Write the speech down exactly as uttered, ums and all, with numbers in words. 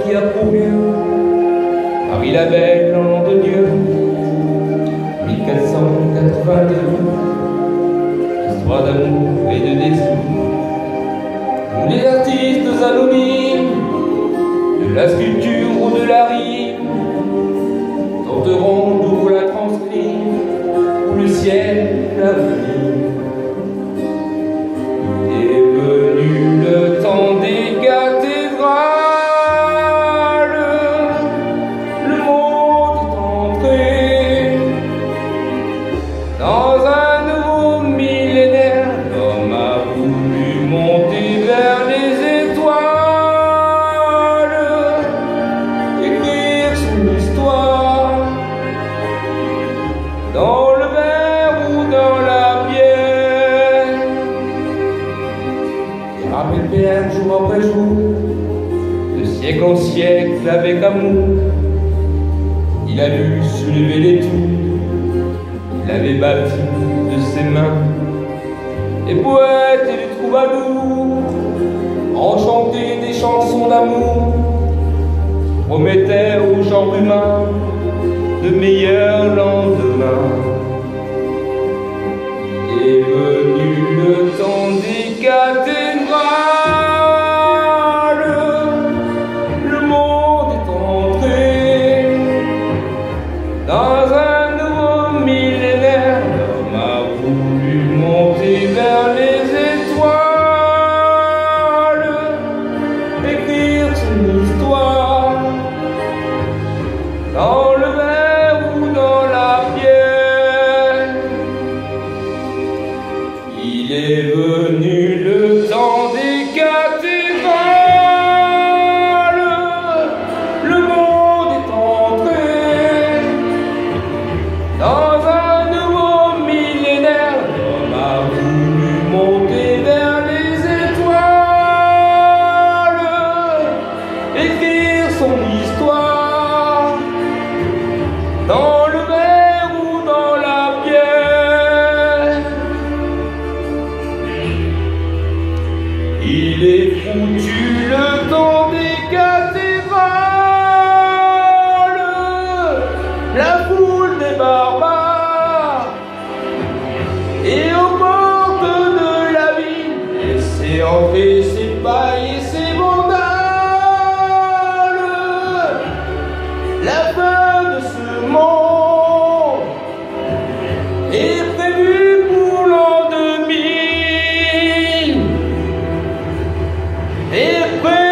qui a pour lieu Paris la belle, nom de Dieu, mille quatre cent quatre-vingt-deux. Histoire d'amour et de désir, nous les artistes anonymes de la sculpture ou de la rime tenterons de vous la transcrire pour le ciel l'avenir. Est venu le temps des cathédrales, le monde est entré dans un nouveau millénaire. L'homme a voulu monter vers les étoiles, écrire son histoire dans le verre ou dans la bière, et rappelle bien jour après jour, de siècle en siècle avec amour. Il a vu soulever les tours, il avait bâti de ses mains les poètes et les troubadours, enchantés des chansons d'amour, promettaient aux gens humains de meilleurs lendemains. Est venu le temps des cathédrales, le monde est entré dans un nouveau millénaire. L'homme a voulu monter vers les étoiles, écrire son histoire dans le verre ou dans la bière. Il est venu le temps des cathédrales, le monde est entré dans un nouveau millénaire. L'homme a voulu monter vers les étoiles, écrire son histoire dans le verre ou dans la bière. Il est foutu le temps des cathédrales, la foule des barbares, et aux portes de la ville, laissez entrer ses pailles et ses vandales. La fin de ce monde est prévue pour l'an deux mille. Et